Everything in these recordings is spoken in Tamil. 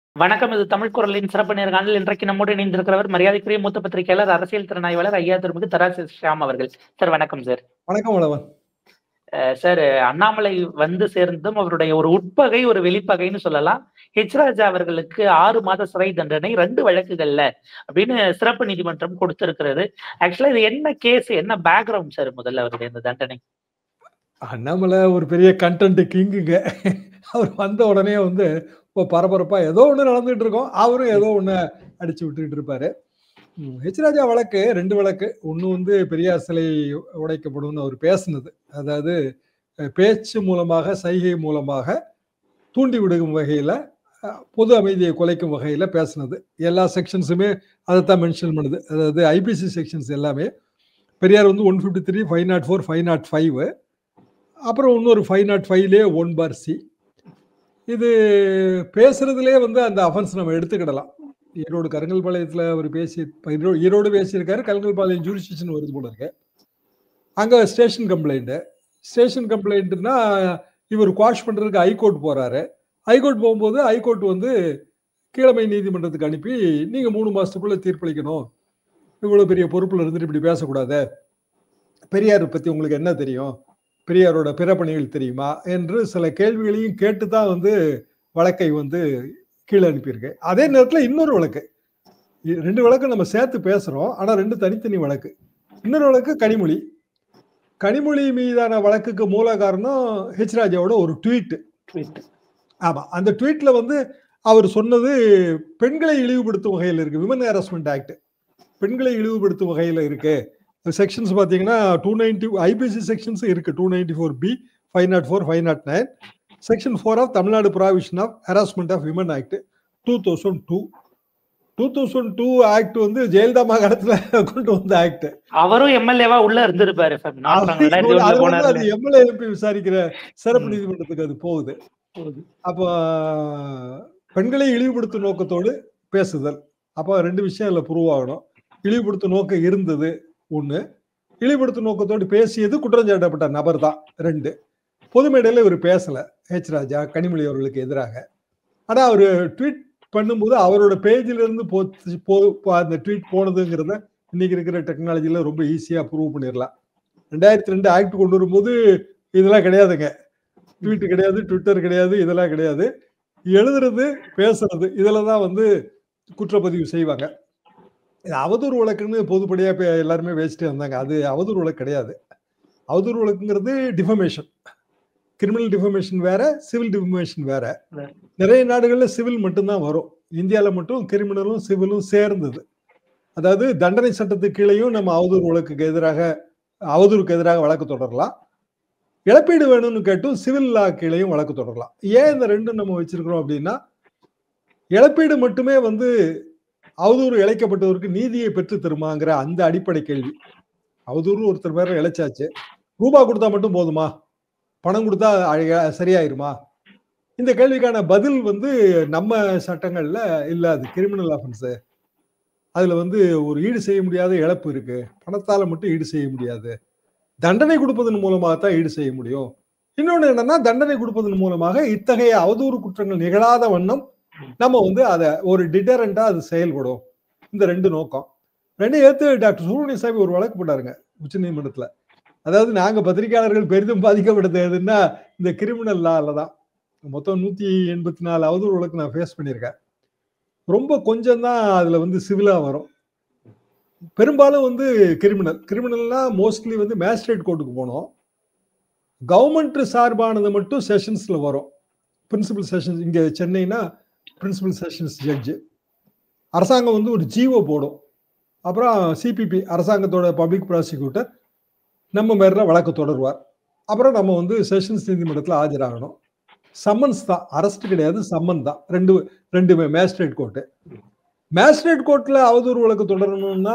வணக்கம். இது தமிழ் குரலின் சிறப்பு நேர்காணல். இன்றைக்கு நம்மோடு இணைந்திருக்கிறவர் மரியாதைக்குரிய மூத்த பத்திரிகையாளர், அரசியல் திறனாய்வாளர் ஐயா திருமிகு தராசு ஷியாம் அவர்கள். சார் வணக்கம் சார். வணக்கம் வளவன். சார், அண்ணாமலை வந்து சேர்ந்தும் அவருடைய ஒரு உட்பகை ஒரு வெளிப்பகைன்னு சொல்லலாம். ஹெச் ராஜா அவர்களுக்கு 6 மாத சிறை தண்டனை 2 வழக்குகள்ல அப்படின்னு சிறப்பு நீதிமன்றம் கொடுத்திருக்கிறது. ஆக்சுவலா இது என்ன கேஸ், என்ன பேக்ரவுண்ட் சார் முதல்ல அவருடைய இந்த தண்டனை? அண்ணாமலை ஒரு பெரிய கண்டென்ட் கிங்குங்க. அவர் வந்த உடனே வந்து இப்போ பரபரப்பா ஏதோ ஒண்ணு நடந்துட்டு இருக்கோம், அவரும் ஏதோ ஒண்ணு அடிச்சு விட்டுட்டு இருப்பாரு. ஹெச் ராஜா வழக்கு 2 வழக்கு. ஒண்ணு வந்து பெரியார் சிலை உடைக்கப்படும்னு அவர் பேசுனது, அதாவது பேச்சு மூலமாக சைகை மூலமாக தூண்டி விடுகும் வகையில பொது அமைதியை குலைக்கும் வகையில பேசுனது. எல்லா செக்ஷன்ஸுமே அதைத்தான் மென்ஷன் பண்ணுது. அதாவது ஐபிசி செக்ஷன்ஸ் எல்லாமே பெரியார் வந்து 153, 504, 505, அப்புறம் இன்னொரு 505லே 1/C. இது பேசுறதுலே வந்து அந்த அஃபென்ஸ் நம்ம எடுத்துக்கிடலாம். ஈரோடு கருங்கல்பாளையத்தில் அவர் ஈரோடு பேசியிருக்காரு. கருங்கல்பாளையம் ஜூரிஸ்டிக்ஷன் வருது போல இருக்கு. அங்கே ஸ்டேஷன் கம்ப்ளைண்ட்னா இவர் குவாஷ் பண்ணுறதுக்கு ஹைகோர்ட் போகிறாரு. ஹைகோர்ட் போகும்போது ஹைகோர்ட் வந்து கீழமை நீதிமன்றத்துக்கு அனுப்பி நீங்கள் 3 மாதத்துக்குள்ளே தீர்ப்பளிக்கணும், இவ்வளோ பெரிய பொறுப்பில் இருந்துட்டு இப்படி பேசக்கூடாது, பெரியார் பற்றி உங்களுக்கு என்ன தெரியும், பெரியாரோட பிற பணிகள் தெரியுமா என்று சில கேள்விகளையும் கேட்டு தான் வந்து வழக்கை வந்து கீழே அனுப்பியிருக்கு. அதே நேரத்தில் இன்னொரு வழக்கு, 2 வழக்கு நம்ம சேர்த்து பேசுகிறோம், ஆனால் 2 தனித்தனி வழக்கு. இன்னொரு வழக்கு கனிமொழி மீதான வழக்குக்கு மூல காரணம் ஹெச் ராஜாவோட ஒரு ட்வீட். ஆமாம், அந்த ட்வீட்டில் வந்து அவர் சொன்னது பெண்களை இழிவுபடுத்தும் வகையில் இருக்கு. விமன் ஹராஸ்மெண்ட் ஆக்ட் பெண்களை இழிவுபடுத்தும் வகையில் இருக்கு. செக்ஷன்ஸ் பார்த்தீங்கன்னா 290 ஐபிசி செக்ஷன்ஸ் இருக்கு. 294B, 504, 509. Section 4 of Tamil Nadu provision of harassment of women act 2002 act வந்து ஜெயலலிதா காலத்துல கொண்டு வந்த ஆக்ட். அவரும் எம்எல்ஏவா உள்ள இருந்திருப்பாரு. அது எம்எல்ஏ எம்பி விசாரிக்கிற சிறப்பு நீதிமன்றத்துக்கு அது போகுது. அப்போ பெண்களை இழிவுபடுத்தும் நோக்கத்தோடு பேசுதல், அப்போ 2 விஷயம் இதுல ப்ரூவ் ஆகணும். இழிவுபடுத்தும் நோக்கம் இருந்தது ஒண்ணு, இழிவுபடுத்தும் நோக்கத்தோடு பேசியது குற்றஞ்சாட்டப்பட்ட நபர் தான் 2. பொது மேடையில் இவர் பேசல ஹெச் ராஜா கனிமொழி அவர்களுக்கு எதிராக. ஆனா அவர் ட்வீட் பண்ணும்போது அவரோட பேஜில இருந்து அந்த ட்வீட் போனதுங்கிறத இன்னைக்கு இருக்கிற டெக்னாலஜில ரொம்ப ஈஸியா ப்ரூவ் பண்ணிடலாம். 2002 ஆக்ட் கொண்டு வரும்போது இதெல்லாம் கிடையாதுங்க. ட்வீட் கிடையாது, ட்விட்டர் கிடையாது, இதெல்லாம் கிடையாது. எழுதுறது பேசுறது இதுல தான் வந்து குற்றப்பதிவு செய்வாங்க. அவதூறு வழக்குன்னு பொதுப்படியா எல்லாருமே பேசிட்டே இருந்தாங்க. அது அவதூறு வழக்கு கிடையாது. அவதூறு வழக்குங்கிறது டிஃபமேஷன். கிரிமினல் டிஃபமேஷன் வேற, சிவில் டிஃபமேஷன் வேற. நிறைய நாடுகள்ல சிவில் மட்டும்தான் வரும். இந்தியாவில் மட்டும் கிரிமினலும் சிவிலும் சேர்ந்தது. அதாவது தண்டனை சட்டத்துக்கு கீழேயும் நம்ம அவதூறுக்கு எதிராக வழக்கு தொடரலாம். இழப்பீடு வேணும்னு கேட்டும் சிவில் லா கீழேயும் வழக்கு தொடரலாம். ஏன் இந்த 2 நம்ம வச்சிருக்கிறோம் அப்படின்னா, இழப்பீடு மட்டுமே வந்து அவதூறு இழைக்கப்பட்டவருக்கு நீதியை பெற்று தருமாங்கிற அந்த அடிப்படை கேள்வி. அவதூறு ஒருத்தர் பேர இழைச்சாச்சு, ரூபா கொடுத்தா மட்டும் போதுமா, பணம் கொடுத்தா சரியாயிருமா? இந்த கேள்விக்கான பதில் வந்து நம்ம சட்டங்கள்ல இல்ல. அது கிரிமினல் ஆஃபென்ஸ். அதுல வந்து ஒரு ஈடு செய்ய முடியாத இழப்பு இருக்கு. பணத்தால மட்டும் ஈடு செய்ய முடியாது. தண்டனை கொடுப்பதன் மூலமாகத்தான் ஈடு செய்ய முடியும். இன்னொன்னு என்னன்னா, தண்டனை கொடுப்பதன் மூலமாக இத்தகைய அவதூறு குற்றங்கள் நிகழாத வண்ணம் நம்ம வந்து அதை ஒரு டிட்டரண்டா அது செயல்படும். இந்த 2 நோக்கம் 2 ஏத்து டாக்டர் சுப்ரமணியசாமி ஒரு வழக்கு போட்டாருங்க உச்ச நீதிமன்றத்துல. அதாவது நாங்க பத்திரிகையாளர்கள் பெரிதும் பாதிக்கப்பட்டது எதுன்னா இந்த கிரிமினல் லால தான். மொத்தம் 184 அவதூறு வழக்கு நான் ஃபேஸ் பண்ணியிருக்கேன். ரொம்ப கொஞ்சம் தான் அதுல வந்து சிவிலா வரும். பெரும்பாலும் வந்து கிரிமினல்னா மோஸ்ட்லி வந்து மேஜிஸ்ட்ரேட் கோர்ட்டுக்கு போனோம். கவர்மெண்ட் சார்பானது மட்டும் செஷன்ஸ்ல வரும். பிரின்சிபல் செஷன்ஸ் இங்க சென்னைனா பிரின்சிபல் செஷன்ஸ் ஜட்ஜு. அரசாங்கம் வந்து ஒரு ஜிஓ போடும். அப்புறம் சிபிபி அரசாங்கத்தோட பப்ளிக் ப்ராசிக்யூட்டர் நம்ம மேல வழக்கு தொடருவார். அப்புறம் நம்ம வந்து செஷன்ஸ் நீதிமன்றத்தில் ஆஜராகணும். சம்மன்ஸ் தான், அரெஸ்ட் கிடையாது, சம்மன் தான். ரெண்டுமே மேஜிஸ்ட்ரேட் கோர்ட்டு. மேஜிஸ்ட்ரேட் கோர்ட்ல அவதூறு வழக்கு தொடரணும்னா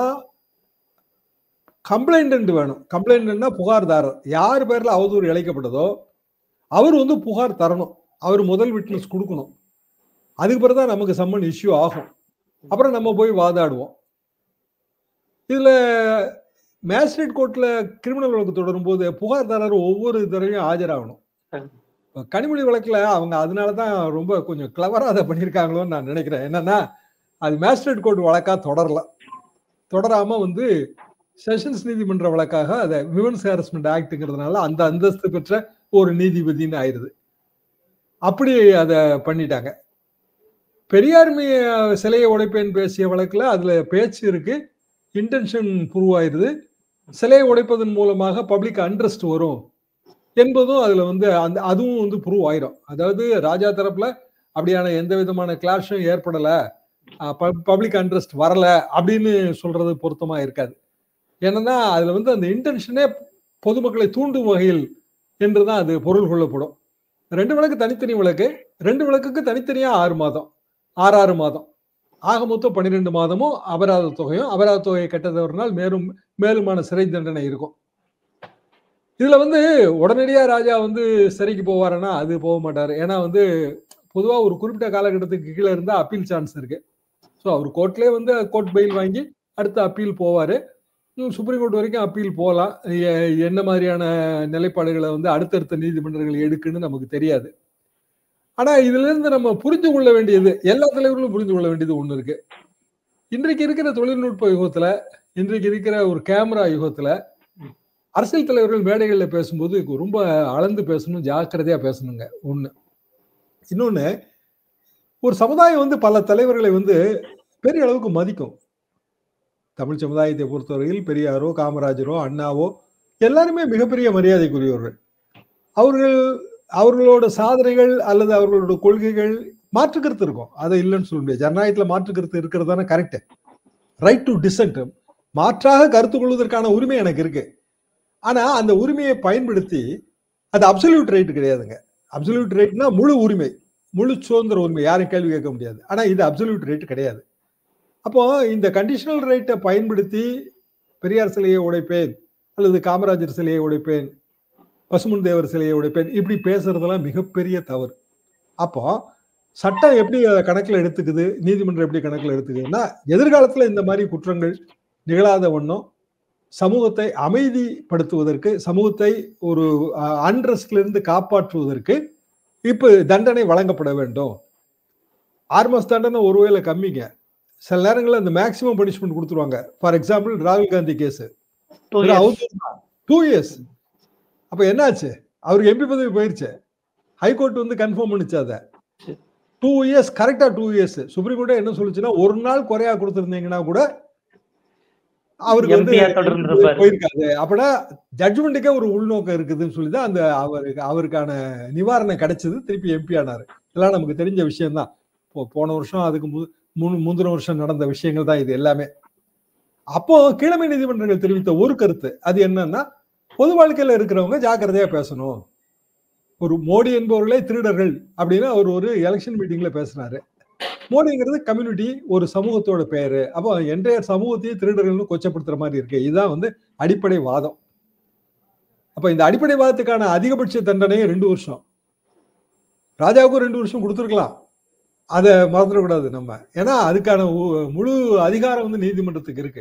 கம்ப்ளைண்ட் வேணும். கம்ப்ளைண்ட்னா புகார்தாரர். யார் பேர்ல அவதூறு இழைக்கப்பட்டதோ அவர் வந்து புகார் தரணும். அவர் முதல் விட்னஸ் கொடுக்கணும். அதுக்கு பிறகுதான் நமக்கு சம்மன் இஷ்யூ ஆகும். அப்புறம் நம்ம போய் வாதாடுவோம். இதுல மேஜிஸ்ட்ரேட் கோர்ட்ல கிரிமினல் வழக்கு தொடரும் போது புகார்தாரர் ஒவ்வொரு தடவையும் ஆஜராகணும். கனிமொழி வழக்குல அவங்க அதனாலதான் ரொம்ப கொஞ்சம் கிளவரா அதை பண்ணியிருக்காங்களோன்னு நான் நினைக்கிறேன். என்னன்னா, அது மேஜிஸ்ட்ரேட் கோர்ட் வழக்கா தொடராம வந்து செஷன்ஸ் நீதிமன்ற வழக்காக அதை விமன்ஸ் ஹாரஸ்மெண்ட் ஆக்ட்ங்கிறதுனால அந்த அந்தஸ்து பெற்ற ஒரு நீதிபதினு ஆயிருது. அப்படி அதை பண்ணிட்டாங்க. பெரியார் சிலையை உடைப்பேன் பேசிய வழக்குல அதுல பேச்சு இருக்கு, இன்டென்ஷன் ப்ரூவ் ஆயிருது. சிலையை உடைப்பதன் மூலமாக பப்ளிக் அண்ட்ரஸ்ட் வரும் என்பதும் அதுல வந்து அதுவும் வந்து ப்ரூவ் ஆயிரும். அதாவது ராஜா தரப்புல அப்படியான எந்த விதமான கிளாஷும் ஏற்படல, பப்ளிக் அண்ட்ரஸ்ட் வரல அப்படின்னு சொல்றது பொருத்தமா இருக்காது. ஏன்னா அதுல வந்து அந்த இன்டென்ஷனே பொதுமக்களை தூண்டும் வகையில் என்றுதான் அது பொருள் கொள்ளப்படும். 2 வழக்கு தனித்தனி வழக்கு, 2 வழக்குக்கு தனித்தனியா 6 மாதம் 6 மாதம் ஆக மொத்தம் 12 மாதமும் அபராத தொகையும், அபராத தொகையை கட்டதவர்னால் மேலுமான சிறை தண்டனை இருக்கும். இதுல வந்து உடனடியா ராஜா வந்து சிறைக்கு போவாருன்னா அது போக மாட்டாரு. ஏன்னா வந்து பொதுவா ஒரு குறிப்பிட்ட காலகட்டத்துக்கு கீழே இருந்தா அப்பீல் சான்ஸ் இருக்கு. ஸோ அவர் கோர்ட்லேயே வந்து கோர்ட் பெயில் வாங்கி அடுத்த அப்பீல் போவாரு. சுப்ரீம் கோர்ட் வரைக்கும் அப்பீல் போகலாம். என்ன மாதிரியான நிலைப்பாடுகளை வந்து அடுத்தடுத்த நீதிமன்றங்கள் எடுக்குன்னு நமக்கு தெரியாது. ஆனா இதுல இருந்து நம்ம புரிந்து கொள்ள வேண்டியது, எல்லா தலைவர்களும் புரிந்து கொள்ள வேண்டியது ஒண்ணு இருக்கு. இன்றைக்கு இருக்கிற தொழில்நுட்ப யுகத்துல, இன்றைக்கு இருக்கிற ஒரு கேமரா யுகத்துல அரசியல் தலைவர்கள் மேடைகள்ல பேசும்போது ரொம்ப அளந்து பேசணும், ஜாக்கிரதையா பேசணுங்க. ஒண்ணு. இன்னொன்னு, ஒரு சமுதாயம் வந்து பல தலைவர்களை வந்து பெரிய அளவுக்கு மதிக்கும். தமிழ் சமுதாயத்தை பொறுத்தவரையில் பெரியாரோ, காமராஜரோ, அண்ணாவோ எல்லாருமே மிகப்பெரிய மரியாதைக்குரியவர்கள். அவர்களோட சாதனைகள் அல்லது அவர்களோட கொள்கைகள் மாற்று கருத்து இருக்கும். அதை இல்லைன்னு சொல்ல முடியாது. ஜனநாயகத்துல மாற்று கருத்து இருக்கிறது தானே கரெக்ட். ரைட் டு டிசென்ட், மாற்றாக கருத்து கொள்வதற்கான உரிமை எனக்கு இருக்கு. ஆனா அந்த உரிமையை பயன்படுத்தி, அது அப்சல்யூட் ரைட் கிடையாதுங்க. அப்சல்யூட் ரைட்னா முழு உரிமை, முழு சுதந்திர உரிமை, யாரும் கேள்வி கேட்க முடியாது. ஆனா இது அப்சல்யூட் ரைட் கிடையாது. அப்போ இந்த கண்டிஷனல் ரைட்டை பயன்படுத்தி பெரியார் சிலையை உடைப்பேன் அல்லது காமராஜர் சிலையை உடைப்பேன், பசுமன் தேவர் சிலையை உடைப்பேன், இப்படி பேசுறதெல்லாம் மிகப்பெரிய தவறு. அப்போ சட்டம் எப்படி கணக்கில் எடுத்துக்குது, நீதிமன்றம் எப்படி கணக்கில் எடுத்துக்குதுன்னா, எதிர்காலத்துல இந்த மாதிரி குற்றங்கள் நிகழாத வண்ணம் சமூகத்தை அமைதிப்படுத்துவதற்கு, சமூகத்தை ஒரு அன்ரெஸ்ட்ல இருந்து காப்பாற்றுவதற்கு இப்ப தண்டனை வழங்கப்பட வேண்டும். 6 மாச தண்டனை ஒருவேளை கம்மிங்க. சில நேரங்களில் அந்த மேக்சிமம் பனிஷ்மெண்ட் கொடுத்துருவாங்க. ஃபார் எக்ஸாம்பிள் ராகுல் காந்தி கேஸ் 2 years. அப்ப என்னாச்சு, அவருக்கு எம்பி பதவி போயிருச்சு. ஹைகோர்ட் வந்து கன்ஃபார்ம் பண்ணிச்சு அதை. 2 years, கரெக்டா 2 years. சுப்ரீம் கோர்ட்டே என்ன சொல்லுச்சுன்னா, ஒரு நாள் குறையா கொடுத்திருந்தீங்கன்னா கூட அவருக்கு வந்து போயிருக்காது. அப்படின்னா ஜட்ஜ்மெண்ட்டுக்கே ஒரு உள்நோக்கம் இருக்குதுன்னு சொல்லிதான் அந்த அவருக்கான நிவாரணம் கிடைச்சது, திருப்பி எம்பி ஆனாரு. இதெல்லாம் நமக்கு தெரிஞ்ச விஷயம் தான். போன வருஷம் அதுக்கு முந்தின வருஷம் நடந்த விஷயங்கள் தான் இது எல்லாமே. அப்போ கீழமை நீதிமன்றங்கள் தெரிவித்த ஒரு கருத்து, அது என்னன்னா, பொது வாழ்க்கையில இருக்கிறவங்க ஜாக்கிரதையா பேசணும். ஒரு மோடி என்பவர்களே திருடர்கள் அப்படின்னு அவர் ஒரு எலெக்ஷன் மீட்டிங்ல பேசினாரு. மோடிங்கிறது கம்யூனிட்டி, ஒரு சமூகத்தோட பெயரு. அப்போ என்டைய சமூகத்தையே திருடர்கள்னு கொச்சப்படுத்துற மாதிரி இருக்கு. இதுதான் வந்து அடிப்படை வாதம். அப்ப இந்த அடிப்படை வாதத்துக்கான அதிகபட்ச தண்டனையும் 2 வருஷம். ராஜாவுக்கும் 2 வருஷம் கொடுத்துருக்கலாம். அதை மறந்துடக்கூடாது நம்ம. ஏன்னா அதுக்கான முழு அதிகாரம் வந்து நீதிமன்றத்துக்கு இருக்கு.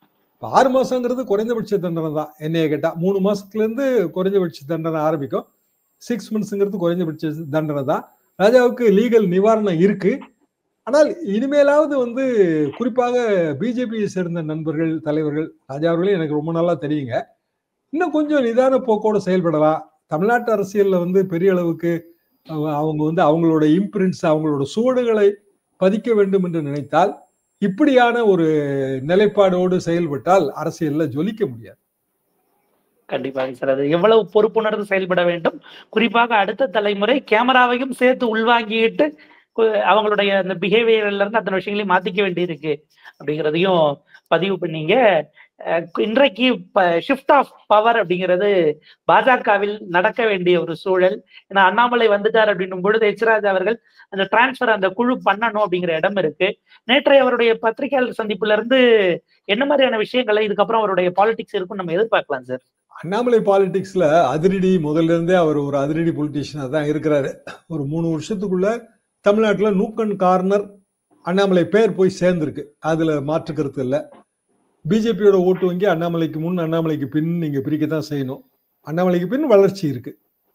6 மாசங்கிறது குறைந்தபட்ச தண்டனை தான். என்னைய கேட்டா 3 மாசத்துல இருந்து குறைஞ்சபட்ச தண்டனை ஆரம்பிக்கும். 6 monthsங்கிறது குறைஞ்சபட்ச தண்டனை தான். ராஜாவுக்கு லீகல் நிவாரணம் இருக்கு. ஆனால் இனிமேலாவது வந்து குறிப்பாக பிஜேபியை சேர்ந்த நண்பர்கள், தலைவர்கள், ராஜா அவர்களே எனக்கு ரொம்ப நாளா தெரியுங்க, இன்னும் கொஞ்சம் நிதான போக்கோடு செயல்படலாம். தமிழ்நாட்டு அரசியல்ல வந்து பெரிய அளவுக்கு அவங்க வந்து அவங்களோட இம்பிரிண்ட்ஸ், அவங்களோட சுவடுகளை பதிக்க வேண்டும் என்று நினைத்தால், இப்படியான ஒரு நிலைப்பாடோடு செயல்பட்டால் அரசியல்ல ஜொலிக்க முடியாது. கண்டிப்பாக சார். அது எவ்வளவு பொறுப்புணர்ந்து செயல்பட வேண்டும். குறிப்பாக அடுத்த தலைமுறை கேமராவையும் சேர்த்து உள்வாங்கிட்டு அவங்களுடைய அந்த பிஹேவியர்ல இருந்து அத்தனை விஷயங்களையும் மாத்திக்க வேண்டியிருக்கு அப்படிங்கிறதையும் பதிவு பண்ணீங்க. இன்றைக்கு ஷிஃப்ட் ஆஃப் பவர் அப்படிங்கிறது பாஜகவில் நடக்க வேண்டிய ஒரு சூழல். ஏன்னா அண்ணாமலை வந்துட்டார் அப்படின்னும் பொழுது எச்ராஜ் அவர்கள் அந்த டிரான்ஸ்பர், அந்த குழு பண்ணணும் அப்படிங்கிற இடம் இருக்கு. நேற்றைய அவருடைய பத்திரிகையாளர் சந்திப்புல இருந்து என்ன மாதிரியான விஷயங்களை இதுக்கப்புறம் அவருடைய பாலிடிக்ஸ் இருக்கும் நம்ம எதிர்பார்க்கலாம் சார்? அண்ணாமலை பாலிடிக்ஸ்ல அதிரடி, முதல்ல இருந்தே அவர் ஒரு அதிரடி பொலிட்டீஷியனா தான் இருக்கிறாரு. ஒரு 3 வருஷத்துக்குள்ள தமிழ்நாட்டில் நூக்கன் கார்னர் அண்ணாமலை பேர் போய் சேர்ந்திருக்கு. அதுல மாற்று கருத்து இல்லை. பிஜேபியோட ஓட்டு வங்கி அண்ணாமலைக்கு முன், அண்ணாமலைக்கு பின் நீங்க பிரிக்கத்தான் செய்யணும். அண்ணாமலைக்கு பின் வளர்ச்சி இருக்கு.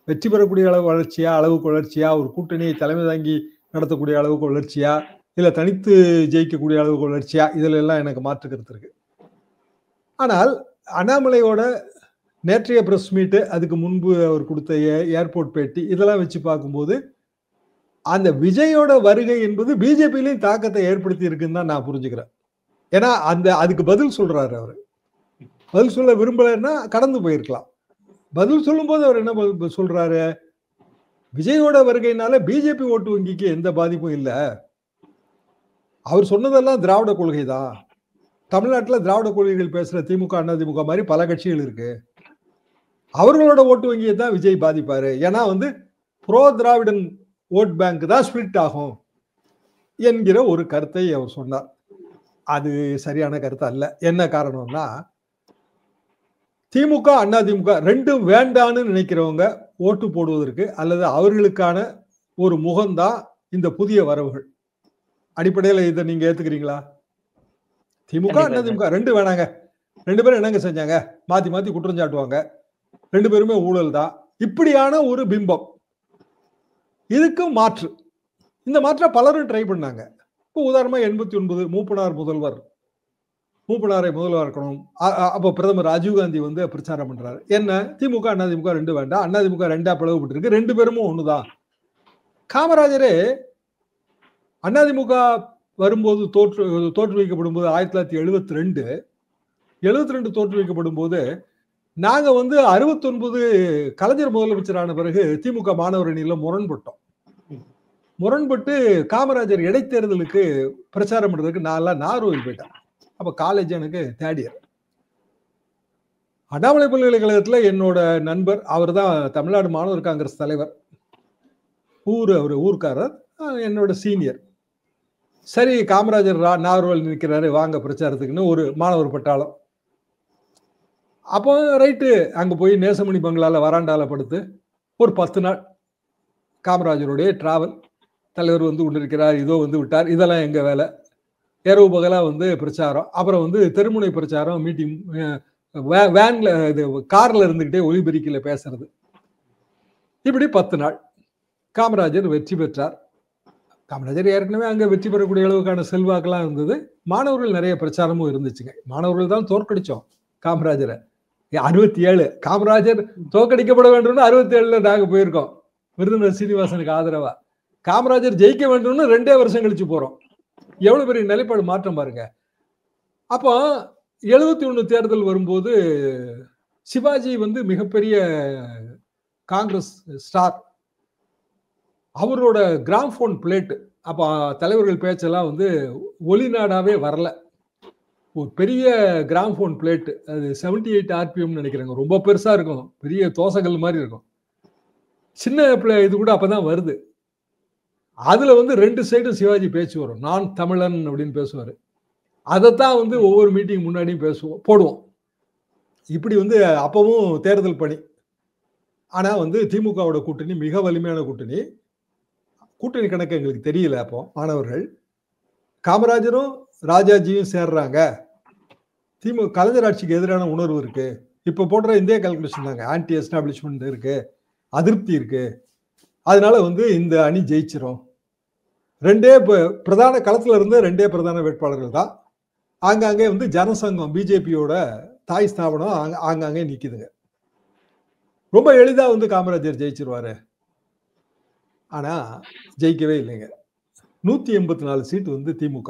வெற்றி பெறக்கூடிய அளவு வளர்ச்சியா, அளவுக்கு வளர்ச்சியா, ஒரு கூட்டணியை தலைமை தாங்கி நடத்தக்கூடிய அளவுக்கு வளர்ச்சியா, இல்ல தனித்து ஜெயிக்கக்கூடிய அளவுக்கு வளர்ச்சியா, இதுல எல்லாம் எனக்கு மாற்று கருத்து இருக்கு. ஆனால் அண்ணாமலையோட நேற்றைய பிரஸ் மீட்டு, அதுக்கு முன்பு அவர் கொடுத்த ஏர்போர்ட் பேட்டி, இதெல்லாம் வச்சு பார்க்கும்போது அந்த விஜயோட வருகை என்பது பிஜேபியிலையும் தாக்கத்தை ஏற்படுத்தி இருக்குன்னு தான் நான் புரிஞ்சுக்கிறேன். ஏன்னா அதுக்கு பதில் சொல்றாரு அவரு. பதில் சொல்ல விரும்பலன்னா கடந்து போயிருக்கலாம். பதில் சொல்லும் போது அவர் என்ன சொல்றாரு, விஜயோட வருகையினால பிஜேபி ஓட்டு வங்கிக்கு எந்த பாதிப்பும் இல்ல. அவர் சொன்னதெல்லாம் திராவிட கொள்கை தான். தமிழ்நாட்டில் திராவிட கொள்கைகள் பேசுற திமுக, அதிமுக மாதிரி பல கட்சிகள் இருக்கு. அவர்களோட ஓட்டு வங்கியை தான் விஜய் பாதிப்பாரு. ஏன்னா ப்ரோ திராவிடன் ஓட் பேங்க் தான் ஸ்பிளிட் ஆகும் என்கிற ஒரு கருத்தை அவர் சொன்னார். அது சரியான கருத்து அல்ல. என்ன காரணம்னா, திமுக, அதிமுக ரெண்டும் வேண்டான்னு நினைக்கிறவங்க ஓட்டு போடுவதற்கு அல்லது அவர்களுக்கான ஒரு முகம்தான் இந்த புதிய வரவுகள். அடிப்படையில் இதை நீங்க ஏத்துக்கிறீங்களா? திமுக, அதிமுக ரெண்டு வேணாங்க, ரெண்டு பேரும் என்னங்க செஞ்சாங்க, மாத்தி மாத்தி குற்றம் சாட்டுவாங்க, ரெண்டு பேருமே ஊழல் தான், இப்படியான ஒரு பிம்பம். இதுக்கு மாற்று, இந்த மாற்ற பலரும் ட்ரை பண்ணாங்க. இப்போ உதாரணமா 89 மூப்பனார் மூப்பனாரை முதல்வராக்கணும். அப்போ பிரதமர் ராஜீவ்காந்தி பிரச்சாரம் பண்றாரு. என்ன, திமுக அதிமுக ரெண்டு வேண்டாம், அதிமுக ரெண்டா பிளவுபட்டு இருக்கு, ரெண்டு பேரும் ஒண்ணுதான். காமராஜரே அதிமுக வரும்போது தோற்றுவிக்கப்படும் போது 1972 தோற்றுவிக்கப்படும் போது நாங்க 69 கலைஞர் முதலமைச்சரான பிறகு திமுக மாணவர் அணியில முரண்பட்டு காமராஜர் இடைத்தேர்தலுக்கு பிரச்சாரம் பண்றதுக்கு நான் நார்வேல் போயிட்டேன். அப்ப காலேஜ் எனக்கு தேர்ட் இயர். அண்ணாமலை பல்கலைக்கழகத்துல என்னோட நண்பர், அவர் தான் தமிழ்நாடு மாணவர் காங்கிரஸ் தலைவர், அவர் ஊர்க்காரர், என்னோட சீனியர். சரி, காமராஜர் நார்வேல் நிற்கிறாரு, வாங்க பிரச்சாரத்துக்குன்னு ஒரு மாணவர் பட்டாளம். அப்போ ரைட்டு, அங்க போய் நேசமணி பங்களால வராண்டால படுத்து ஒரு 10 நாள் காமராஜருடைய டிராவல். தலைவர் கொண்டிருக்கிறார், இதோ விட்டார், இதெல்லாம் எங்க வேலை. இரவு பகலா பிரச்சாரம். அப்புறம் தெருமுனை பிரச்சாரம், மீட்டிங், வேன்ல கார்ல இருந்துகிட்டே ஒலிபெருக்கில பேசுறது. இப்படி 10 நாள் காமராஜர் வெற்றி பெற்றார். காமராஜர் ஏற்கனவே அங்க வெற்றி பெறக்கூடிய அளவுக்கான செல்வாக்கெல்லாம் இருந்தது. மாணவர்கள் நிறைய பிரச்சாரமும் இருந்துச்சுங்க. மாணவர்கள் தான் தோற்கடிச்சோம் காமராஜரை. 67 காமராஜர் தோற்கடிக்கப்பட வேண்டும், 67 நாங்க போயிருக்கோம் விருதுநகர் சீனிவாசனுக்கு ஆதரவா. காமராஜர் ஜெயிக்க வேண்டும்னு 2 வருஷம் கழிச்சு போறோம். எவ்வளவு பெரிய நிலைப்பாடு மாற்றம் பாருங்க. அப்போ 71 தேர்தல் வரும்போது சிவாஜி மிகப்பெரிய காங்கிரஸ் ஸ்டார். அவரோட கிராம்போன் பிளேட், அப்ப தலைவர்கள் பேச்செல்லாம் ஒளிநாடாவே வரல. ஒரு பெரிய கிராம்போன் பிளேட், அது 78 RPM நினைக்கிறேங்க, ரொம்ப பெருசா இருக்கும், பெரிய தோசைகள் மாதிரி இருக்கும். சின்ன இது கூட அப்பதான் வருது. அதுல 2 சைடும் சிவாஜி பேச்சு வரும். நான் தமிழன் அப்படின்னு பேசுவாரு. அதைத்தான் ஒவ்வொரு மீட்டிங் முன்னாடியும் போடுவோம். இப்படி அப்பவும் தேர்தல் பணி. ஆனா திமுகவோட கூட்டணி மிக வலிமையான கூட்டணி. கூட்டணி கணக்கு எங்களுக்கு தெரியல. அப்போ மாணவர்கள் காமராஜரும் ராஜாஜியும் சேர்றாங்க. திமுக கலைஞர் ஆட்சிக்கு எதிரான உணர்வு இருக்கு. இப்ப போடுற இந்திய கால்குலேஷன் தாங்க, ஆன்டி எஸ்டாப்ளிஷ்மெண்ட் இருக்கு, அதிருப்தி இருக்கு. அதனால இந்த அணி ஜெயிச்சிரும். ரெண்டே பிரதான களத்துல இருந்து 2 பிரதான வேட்பாளர்கள் தான். ஆங்காங்கே ஜனசங்கம், பிஜேபியோட தாய் ஸ்தாபனம் ஆங்காங்கே நிக்குதுங்க. ரொம்ப எளிதா காமராஜர் ஜெயிச்சிருவாரு. ஆனா ஜெயிக்கவே இல்லைங்க. 184 சீட்டு திமுக.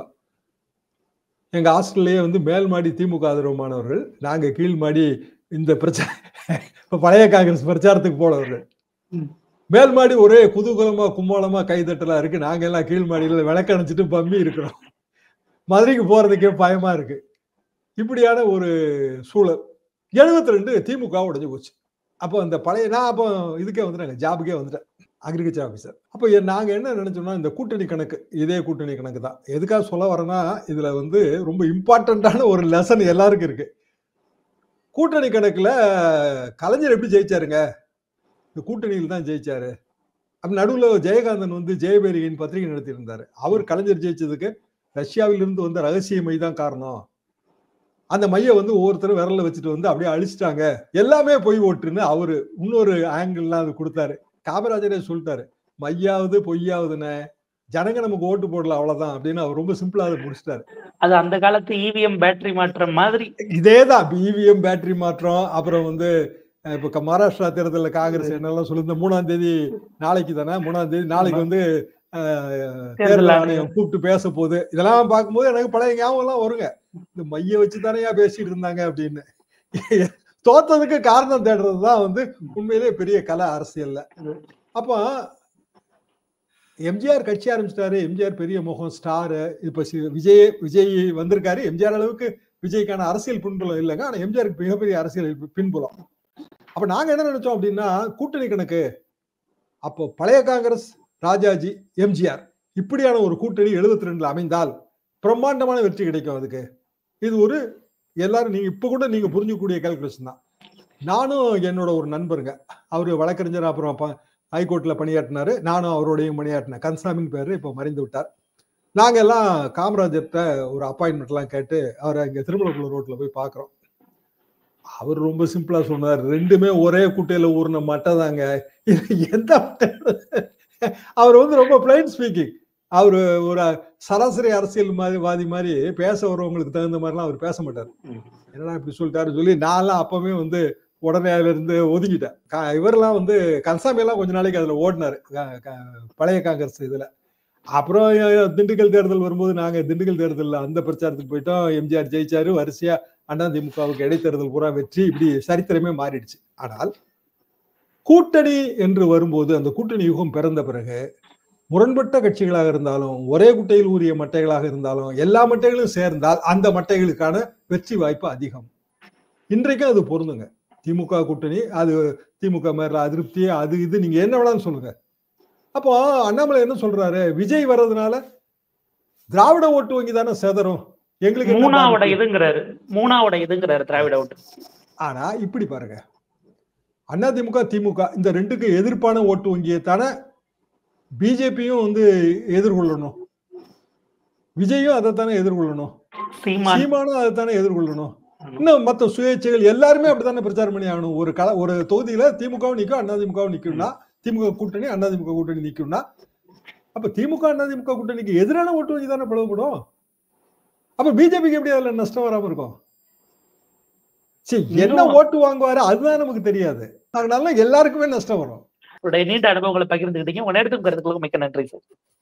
எங்க ஹாஸ்டல்லையே மேல் மாடி திமுக ஆதரவு மாணவர்கள், நாங்க கீழ் மாடி இந்த பழைய காங்கிரஸ் பிரச்சாரத்துக்கு போனவர்கள். மேல் மாடி ஒரே குதூகலமா கும்மாளமா கைதட்டலா இருக்கு. நாங்க எல்லாம் கீழ் மாடியில விளக்க அணைச்சிட்டு பம்மி இருக்கிறோம். மதுரைக்கு போறதுக்கே பயமா இருக்கு. இப்படியான ஒரு சூழல். 72 திமுக உடைஞ்சு போச்சு. அப்போ அந்த பழைய, நான் அப்போ இதுக்கே வந்துட்டாங்க, ஜாபுக்கே வந்துட்டேன், அக்ரிகல்ச்சர் ஆஃபீஸர். அப்போ நாங்க என்ன நினைச்சோம்னா, இந்த கூட்டணி கணக்கு, இதே கூட்டணி கணக்கு தான். எதுக்காக சொல்ல வரேன்னா, இதுல ரொம்ப இம்பார்ட்டன்டான ஒரு லெசன் எல்லாருக்கும் இருக்கு. கூட்டணி கணக்குல கலைஞர் எப்படி ஜெயிச்சாருங்க, இந்த கூட்டணியில் தான் ஜெயிச்சாரு. அப்ப நடுவில் ஜெயகாந்தன் ஜெயபேரியின் பத்திரிகை நடத்தியிருந்தாரு. அவர் கலைஞர் ஜெயிச்சதுக்கு ரஷ்யாவிலிருந்து ரகசியமை தான் காரணம், அந்த மைய வந்து ஒவ்வொருத்தரும் விரல்ல வச்சுட்டு வந்து அப்படியே அழிச்சிட்டாங்க, எல்லாமே பொய் ஓட்டுன்னு அவரு இன்னொரு ஆங்கிள்லாம் அது கொடுத்தாரு. காமராஜரே சொல்லிட்டாரு, மையாவது பொய்யாவதுன்னு ஜனங்க நமக்கு ஓட்டு போடல அவ்வளவுதான் அப்படின்னு அவர் ரொம்ப சிம்பிளா அதை முடிச்சிட்டாரு. அது அந்த காலத்து இவிஎம் பேட்டரி மாற்றம் மாதிரி. இதேதான் இவிஎம் பேட்டரி மாற்றம். அப்புறம் வந்து இப்ப மகாராஷ்டிரா தேர்தலில் காங்கிரஸ் என்னெல்லாம் சொல்லி, இந்த 3ஆம் தேதி நாளைக்கு தானே, 3ஆம் தேதி நாளைக்கு வந்து தேர்தல் ஆணையம் கூப்பிட்டு பேச போகுது. இதெல்லாம் பார்க்கும்போது எனக்கு பழைய ஞாபகம் எல்லாம் வருங்க. இந்த மைய வச்சு தானே பேசிட்டு இருந்தாங்க அப்படின்னு. தோத்ததுக்கு காரணம் தேடுறதுதான் வந்து உண்மையிலேயே பெரிய கலை அரசியல்ல. அப்ப எம்ஜிஆர் கட்சி ஆரம்பிச்சிட்டாரு. எம்ஜிஆர் பெரிய முகம், ஸ்டாரு. இப்ப விஜய் வந்திருக்காரு. எம்ஜிஆர் அளவுக்கு விஜய்க்கான அரசியல் பின்புலம் இல்லைங்க. ஆனா எம்ஜிஆருக்கு மிகப்பெரிய அரசியல் பின்புலம். அப்ப நாங்க என்ன நினைச்சோம் அப்படின்னா, கூட்டணி கணக்கு. அப்போ பழைய காங்கிரஸ், ராஜாஜி, எம்ஜிஆர் இப்படியான ஒரு கூட்டணி 72ல அமைந்தால் பிரம்மாண்டமான வெற்றி கிடைக்கும். அதுக்கு இது ஒரு எல்லாரும் நீங்க இப்ப கூட நீங்க புரிஞ்சக்கூடிய கால்குலேஷன் தான். நானும் என்னோட ஒரு நண்பருங்க, அவரு வழக்கறிஞர், அப்புறம் ஹைகோர்ட்ல பணியாற்றினாரு. நானும் அவரோடையும் பணியாற்றினேன். கன்சாமின் பேரு, இப்போ மறைந்து விட்டார். நாங்க எல்லாம் காமராஜர்கிட்ட ஒரு அப்பாயின்மெண்ட் எல்லாம் கேட்டு அவரை இங்க திருமலக்குளம் ரோட்ல போய் பாக்குறோம். அவர் ரொம்ப சிம்பிளா சொன்னார், ரெண்டுமே ஒரே குட்டையில ஊர்ன மட்டை தாங்க. எந்த அவர் வந்து ரொம்ப பிளைன் ஸ்பீக்கிங். அவரு ஒரு சராசரி அரசியல்வாதி மாதிரி பேச வரவங்களுக்கு தகுந்த மாதிரிலாம் அவர் பேச மாட்டார். என்னடா இப்படி சொல்லிட்டாரு சொல்லி நான்லாம் அப்பவே வந்து உடனே அதுல இருந்து ஒதுங்கிட்டேன். இவரெல்லாம் வந்து கன்சாமி எல்லாம் கொஞ்ச நாளைக்கு அதுல ஓடினாரு, பழைய காங்கிரஸ் இதுல. அப்புறம் திண்டுக்கல் தேர்தல் வரும்போது நாங்க திண்டுக்கல் தேர்தலில் அந்த பிரச்சாரத்துக்கு போயிட்டோம். எம்ஜிஆர் ஜெயிச்சாரு. வரிசையா அதிமுகவுக்கு இடைத்தேர்தல் பூரா வெற்றி, இப்படி சரித்திரமே மாறிடுச்சு. ஆனால் கூட்டணி என்று வரும்போது, அந்த கூட்டணி யுகம் பிறந்த பிறகு முரண்பட்ட கட்சிகளாக இருந்தாலும், ஒரே குட்டையில் ஊறிய மட்டைகளாக இருந்தாலும், எல்லா மட்டைகளும் சேர்ந்தால் அந்த மட்டைகளுக்கான வெற்றி வாய்ப்பு அதிகம். இன்றைக்கும் அது பொருந்துங்க. திமுக கூட்டணி, அது திமுக மேல அதிருப்தி, அது இது நீங்க என்ன வேணாலும் சொல்லுங்க. அப்போ அண்ணாமலை என்ன சொல்றாரு, விஜய் வர்றதுனால திராவிட ஓட்டு வங்கி தானே சேதரும், எங்களுக்கு மூணாவோட இதுங்கிறாரு திராவிட ஓட்டு. ஆனா இப்படி பாருங்க, அதிமுக திமுக இந்த ரெண்டுக்கு எதிர்ப்பான ஓட்டு வங்கியை தானே பிஜேபியும் வந்து எதிர்கொள்ளணும், விஜயும் அதைத்தானே எதிர்கொள்ளணும், சீமானும் அதைத்தானே எதிர்கொள்ளணும், இன்னும் மற்ற சுயேட்சைகள் எல்லாருமே அப்படித்தானே பிரச்சாரம் பண்ணி ஆகணும். ஒரு தொகுதியில திமுகவும் நிற்கும், அதிமுகவும் நிற்கும்னா, திமுக கூட்டணி அதிமுக கூட்டணி நிற்கும்னா, அப்ப திமுக அதிமுக கூட்டணிக்கு எதிரான ஓட்டு வங்கி தானே பிளவுபடும். அப்ப பிஜேபிக்கு எப்படி அதுல நஷ்டம் வராம இருக்கும்? சரி, என்ன ஓட்டு வாங்குவாரு அதுதான் நமக்கு தெரியாது. அதனால எல்லாருக்குமே நஷ்டம் வரும். நீண்ட அனுபவங்களை பகிர்ந்துக்கிட்டீங்க. உங்க நேரத்துக்கு மிக்க நன்றி சார்.